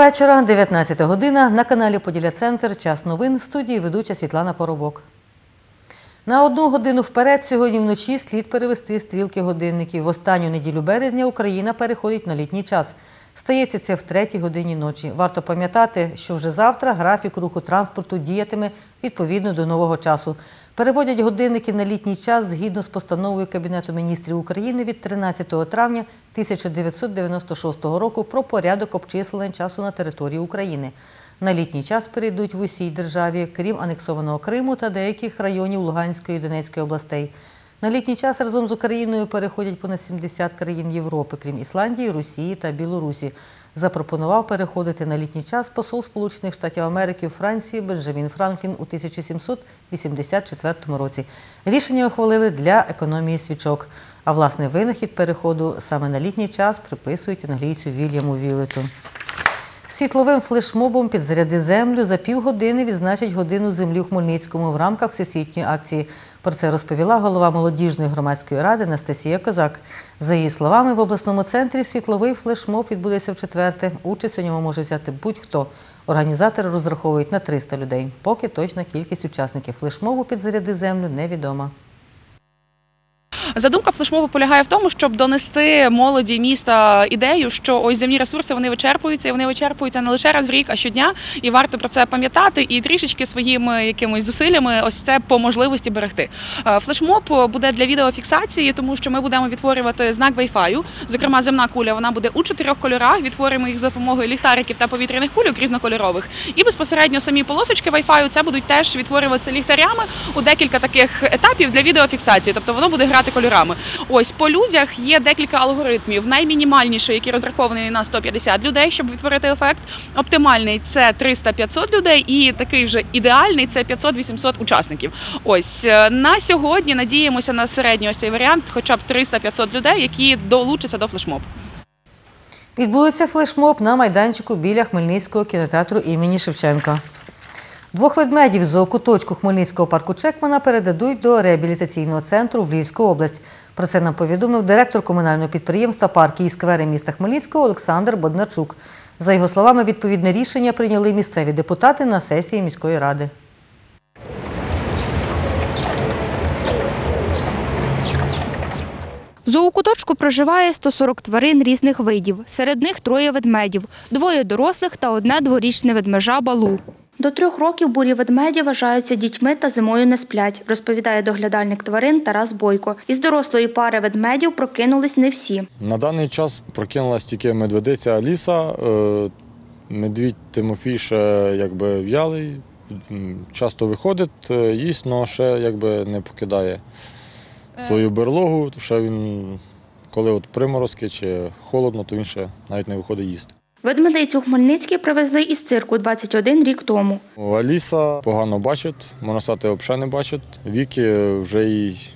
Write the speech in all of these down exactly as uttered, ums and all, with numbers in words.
вечора, дев'ятнадцята година, на каналі Поділля-Центр, час новин, в студії ведуча Світлана Поробок. На одну годину вперед сьогодні вночі слід перевести стрілки годинників. В останню неділю березня Україна переходить на літній час. Стається це в третій годині ночі. Варто пам'ятати, що вже завтра графік руху транспорту діятиме відповідно до нового часу. Переводять годинники на літній час згідно з постановою Кабінету міністрів України від тринадцятого травня тисяча дев'ятсот дев'яносто шостого року про порядок обчислення часу на території України. На літній час перейдуть в усій державі, крім анексованого Криму та деяких районів Луганської і Донецької областей. На літній час разом з Україною переходять понад сімдесят країн Європи, крім Ісландії, Росії та Білорусі. Запропонував переходити на літній час посол Сполучених Штатів Америки у Франції Бенджамін Франклін у тисяча сімсот вісімдесят четвертому році. Рішення ухвалили для економії свічок. А власне винахід переходу саме на літній час приписують англійцю Вільяму Віллету. Світловим флешмобом «Підзаряди землю» за півгодини відзначать годину землі у Хмельницькому в рамках всесвітньої акції. Про це розповіла голова молодіжної громадської ради Анастасія Козак. За її словами, в обласному центрі світловий флешмоб відбудеться вчетверте. Участь у ньому може взяти будь-хто. Організатори розраховують на триста людей. Поки точна кількість учасників флешмобу «Підзаряди землю» невідома. Задумка флешмобу полягає в тому, щоб донести молоді міста ідею, що ось земні ресурси, вони вичерпуються, і вони вичерпуються не лише раз в рік, а щодня, і варто про це пам'ятати і трішечки своїми якимись зусиллями ось це по можливості берегти. Флешмоб буде для відеофіксації, тому що ми будемо відтворювати знак Wi-Fi, зокрема земна куля, вона буде у чотирьох кольорах, відтворимо їх за допомогою ліхтариків та повітряних кульок різнокольорових, і безпосередньо самі полосочки Wi-Fi це будуть теж відтворюватися ліхтарями у декілька таких етапів для відеофіксації, тобто воно буде грати кольорами. Ось по людях є декілька алгоритмів. Наймінімальніший, який розрахований на сто п'ятдесят людей, щоб відтворити ефект. Оптимальний – це триста-п'ятсот людей і такий же ідеальний – це п'ятсот-вісімсот учасників. Ось на сьогодні надіємося на середній ось цей варіант, хоча б триста-п'ятсот людей, які долучаться до флешмобу. Відбудеться флешмоб на майданчику біля Хмельницького кінотеатру імені Шевченка. Двох ведмедів з зоокуточку Хмельницького парку Чекмана передадуть до реабілітаційного центру в Львівську область. Про це нам повідомив директор комунального підприємства «Парки і сквери» міста Хмельницького Олександр Боднарчук. За його словами, відповідне рішення прийняли місцеві депутати на сесії міської ради. В зоокуточку проживає сто сорок тварин різних видів. Серед них троє ведмедів, двоє дорослих та одне дворічне ведмежа Балу. До трьох років бурі ведмеді вважаються дітьми та зимою не сплять, розповідає доглядальник тварин Тарас Бойко. Із дорослої пари ведмедів прокинулись не всі. На даний час прокинулась тільки медведиця Аліса, медвідь Тимофій ще якби в'ялий, часто виходить, їсть, але ще якби не покидає свою берлогу, ще він, коли от приморозки чи холодно, то він ще навіть не виходить їсти. Ведмедицю у Хмельницький привезли із цирку двадцять один рік тому. Аліса погано бачить, можна сказати, взагалі не бачить. Віки вже їй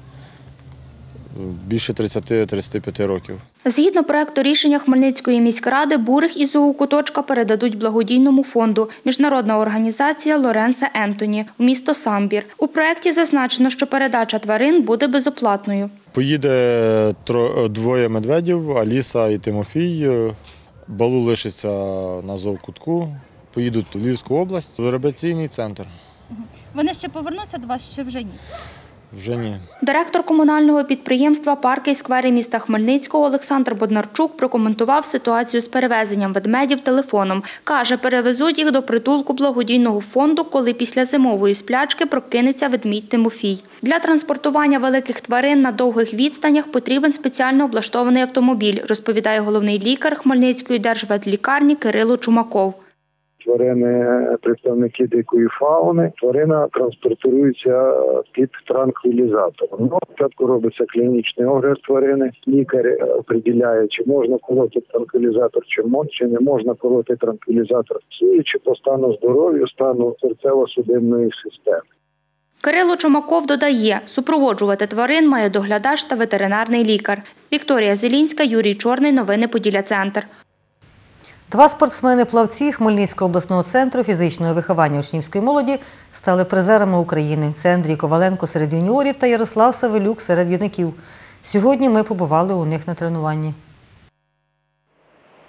більше тридцяти-тридцяти п'яти років. Згідно проекту рішення Хмельницької міськради, бурих із зоокуточка передадуть благодійному фонду «Міжнародна організація Лоренса Ентоні» у місто Самбір. У проекті зазначено, що передача тварин буде безоплатною. Поїде двоє медведів, Аліса і Тимофій. Балу лишиться на зоокутку, поїдуть в Львівську область, в реабілітаційний центр. Вони ще повернуться до вас, чи вже ні? Вже ні. Директор комунального підприємства «Парки і сквери» міста Хмельницького Олександр Боднарчук прокоментував ситуацію з перевезенням ведмедів телефоном. Каже, перевезуть їх до притулку благодійного фонду, коли після зимової сплячки прокинеться ведмідь Тимофій. Для транспортування великих тварин на довгих відстанях потрібен спеціально облаштований автомобіль, розповідає головний лікар Хмельницької держветлікарні Кирило Чумаков. Тварини, представники дикої фауни, тварина транспортується під транквілізатором. Ну, спочатку робиться клінічний огляд тварини, лікар определяє, чи можна колоти транквілізатор, чи, чи не можна колоти транквілізатор, судячи по стану здоров'я, стану серцево-судинної системи. Кирило Чумаков додає, супроводжувати тварин має доглядач та ветеринарний лікар. Вікторія Зелінська, Юрій Чорний, новини Поділля-Центр. Два спортсмени-плавці Хмельницького обласного центру фізичного виховання учнівської молоді стали призерами України. Це Андрій Коваленко серед юніорів та Ярослав Савелюк серед юнаків. Сьогодні ми побували у них на тренуванні.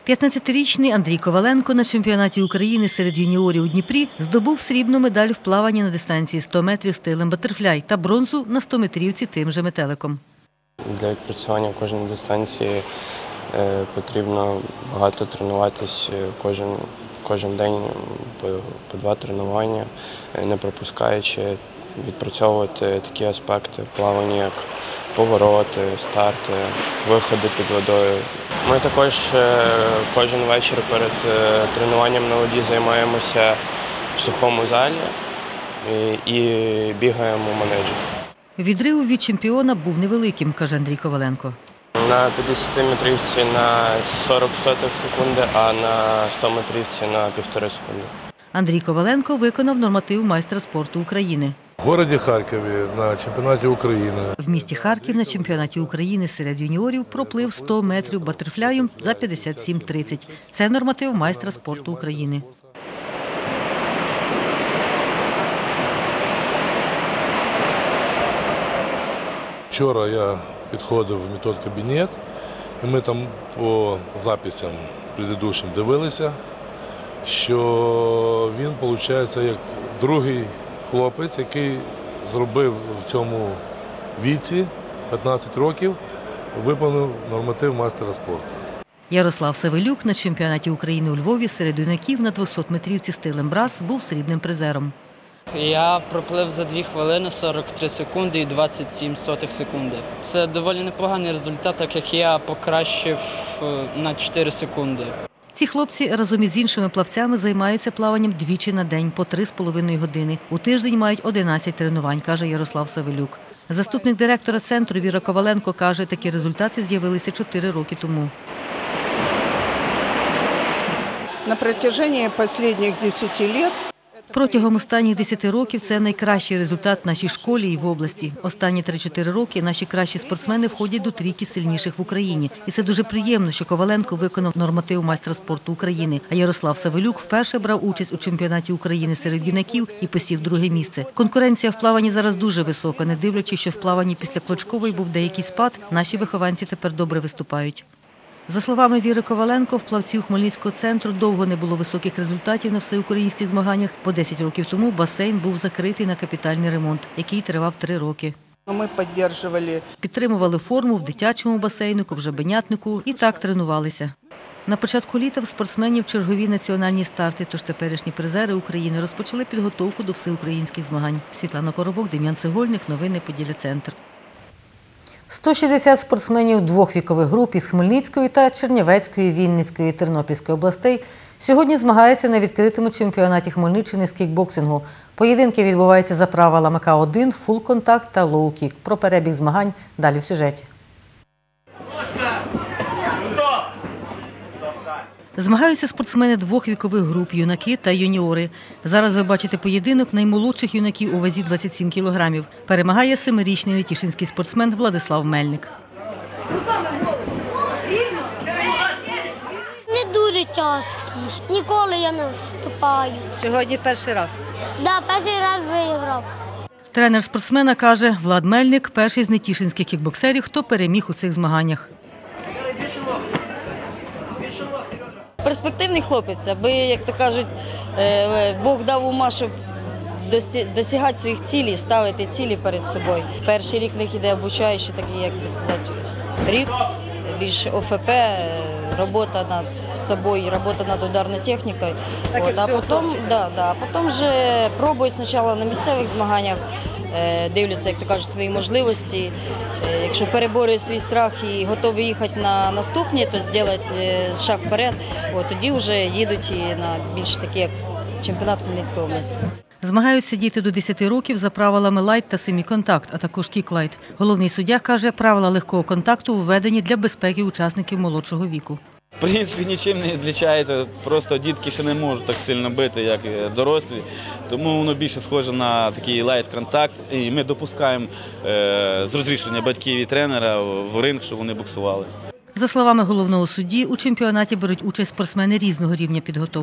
п'ятнадцятирічний Андрій Коваленко на чемпіонаті України серед юніорів у Дніпрі здобув срібну медаль в плаванні на дистанції сто метрів стилем батерфляй та бронзу на стометрівці тим же метеликом. Для відпрацювання кожної дистанції е, потрібно багато тренуватись кожен, кожен день по, по два тренування, е, не пропускаючи, відпрацьовувати такі аспекти в плаванні, як повороти, старти, виходи під водою. Ми також е, кожен вечір перед е, тренуванням на воді займаємося в сухому залі і, і бігаємо в манежі. Відрив від чемпіона був невеликим, каже Андрій Коваленко. На п'ятдесятиметрівці на сорок сотих секунди, а на стометрівці на півтори секунди. Андрій Коваленко виконав норматив майстра спорту України. В місті Харкові на чемпіонаті України. В місті Харків на чемпіонаті України серед юніорів проплив сто метрів батерфляєм за п'ятдесят сім тридцять. Це норматив майстра спорту України. Вчора я підходив в метод-кабінет, і ми там по записям предыдущим дивилися, що він, виходить, як другий хлопець, який зробив в цьому віці п'ятнадцять років, виконав норматив майстера спорту. Ярослав Савелюк на чемпіонаті України у Львові серед юнаків на двохсотметрівці стилем брас був срібним призером. Я проплив за дві хвилини сорок три секунди і двадцять сім сотих секунди. Це доволі непоганий результат, так як я покращив на чотири секунди. Ці хлопці разом із іншими плавцями займаються плаванням двічі на день по три з половиною години. У тиждень мають одинадцять тренувань, каже Ярослав Савелюк. Заступник директора центру Віра Коваленко каже, такі результати з'явилися чотири роки тому. На протяжении последних десяти лет Протягом останніх десяти років це найкращий результат в нашій школі і в області. Останні три-чотири роки наші кращі спортсмени входять до трійки сильніших в Україні. І це дуже приємно, що Коваленко виконав норматив майстра спорту України, а Ярослав Савелюк вперше брав участь у чемпіонаті України серед юнаків і посів друге місце. Конкуренція в плаванні зараз дуже висока, не дивлячись, що в плаванні після Клочкової був деякий спад, наші вихованці тепер добре виступають. За словами Віри Коваленко, в плавців Хмельницького центру довго не було високих результатів на всеукраїнських змаганнях, бо десять років тому басейн був закритий на капітальний ремонт, який тривав три роки. ми підтримували Підтримували форму в дитячому басейнику, в Жабенятнику і так тренувалися. На початку літа в спортсменів чергові національні старти, тож теперішні призери України розпочали підготовку до всеукраїнських змагань. Світлана Поробок, Дем'ян Цегольник, новини Поділля-Центр. сто шістдесят спортсменів двох вікових груп із Хмельницької та Чернівецької, Вінницької, Тернопільської областей сьогодні змагаються на відкритому чемпіонаті Хмельниччини з кікбоксингу. Поєдинки відбуваються за правилами К один, фул-контакт та лоу-кік. Про перебіг змагань далі в сюжеті. Змагаються спортсмени двох вікових груп – юнаки та юніори. Зараз ви бачите поєдинок наймолодших юнаків у вазі двадцять сім кілограмів. Перемагає семирічний нетішинський спортсмен Владислав Мельник. Не дуже тяжкий. Ніколи я не виступаю. Сьогодні перший раз. Да, перший раз виграв. Тренер спортсмена каже, Влад Мельник – перший з нетішинських кікбоксерів, хто переміг у цих змаганнях. Перспективний хлопець, аби, як то кажуть, Бог дав ума, щоб досягати своїх цілей, ставити цілі перед собою. Перший рік в них іде обучаючий, такий, як би сказати, рік, більш О Ф П, робота над собою, робота над ударною технікою. От, а потім, да, да, потім вже пробують спочатку на місцевих змаганнях, дивляться, як то кажуть, свої можливості. Якщо переборює свій страх і готові їхати на наступні, то зробити шаг вперед, от, тоді вже їдуть і на більш такі, як чемпіонат Хмельницької області. Змагаються діти до десяти років за правилами лайт та семіконтакт, а також кік-лайт. Головний суддя каже, правила легкого контакту введені для безпеки учасників молодшого віку. В принципі, нічим не відрізняється, просто дітки ще не можуть так сильно бити, як дорослі, тому воно більше схоже на такий лайт-контакт. І ми допускаємо е, з розрішення батьків і тренера в ринг, щоб вони боксували. За словами головного судді, у чемпіонаті беруть участь спортсмени різного рівня підготовки.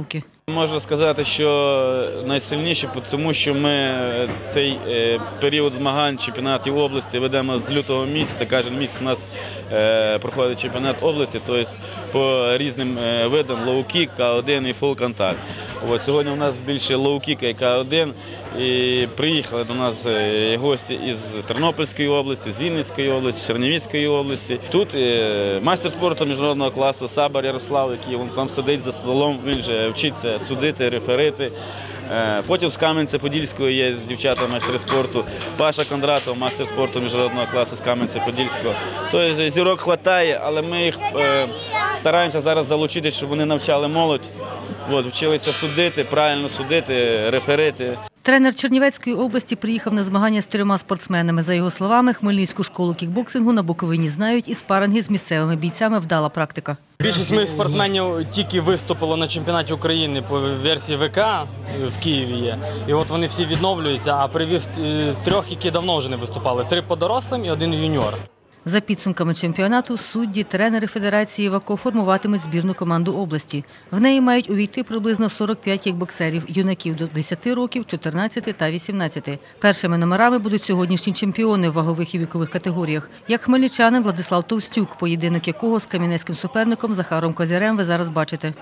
Можна сказати, що найсильніші, тому що ми цей період змагань чемпіонатів області ведемо з лютого місяця. Кожен місяць у нас проходить чемпіонат області, тобто по різним видам лоу-кік, ка один і фул-контакт. От, сьогодні у нас більше лоу-кіка і ка один. І приїхали до нас гості із Тернопільської області, з Вінницької області, Чернівецької області. Тут майстер спорту міжнародного класу Сабар Ярослав, який він там сидить за столом, він вже вчиться судити, реферити. Потім з Кам'янця-Подільського є дівчата майстри спорту, Паша Кондратов, майстер спорту міжнародного класу з Кам'янця-Подільського. Тобто зірок вистачає, але ми їх стараємося зараз залучити, щоб вони навчали молодь, от, вчилися судити, правильно судити, реферити. Тренер Чернівецької області приїхав на змагання з трьома спортсменами. За його словами, Хмельницьку школу кікбоксингу на Буковині знають і спаринги з місцевими бійцями – вдала практика. Більшість моїх спортсменів тільки виступило на чемпіонаті України по версії ВК в Києві є. І от вони всі відновлюються, а привіз трьох, які давно вже не виступали. Три по дорослим і один юніор. За підсумками чемпіонату судді, тренери Федерації ВАКО формуватимуть збірну команду області. В неї мають увійти приблизно сорок п'ять кікбоксерів, юнаків до десяти років, чотирнадцяти та вісімнадцяти. Першими номерами будуть сьогоднішні чемпіони в вагових і вікових категоріях. Як хмельничанин Владислав Товстюк, поєдинок якого з кам'янецьким суперником Захаром Козярем ви зараз бачите.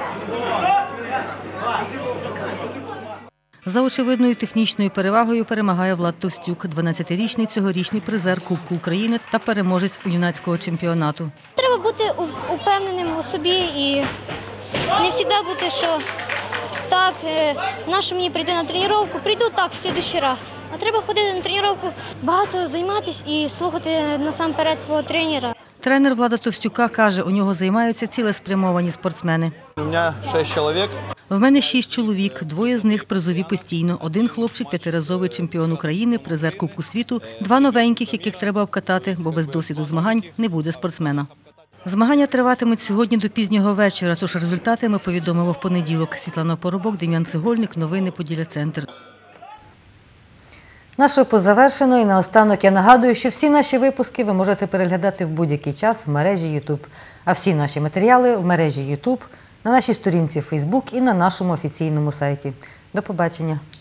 За очевидною технічною перевагою перемагає Влад Товстюк, дванадцятирічний цьогорічний призер Кубку України та переможець юнацького чемпіонату. Треба бути упевненим у собі і не завжди бути, що так, нащо мені прийти на тренування, прийду так в наступний раз. А треба ходити на тренування, багато займатися і слухати насамперед свого тренера. Тренер Влада Товстюка каже, у нього займаються цілеспрямовані спортсмени. У мене шість чоловік. В мене шість чоловік, двоє з них призові постійно. Один хлопчик – п'ятиразовий чемпіон України, призер Кубку світу, два новеньких, яких треба обкатати, бо без досвіду змагань не буде спортсмена. Змагання триватимуть сьогодні до пізнього вечора, тож результати ми повідомимо в понеділок. Світлана Поробок, Дем'ян Цегольник, новини Поділля-Центр. Наш випуск завершено і наостанок я нагадую, що всі наші випуски ви можете переглядати в будь-який час в мережі YouTube. А всі наші матеріали в мережі YouTube, на нашій сторінці Facebook і на нашому офіційному сайті. До побачення.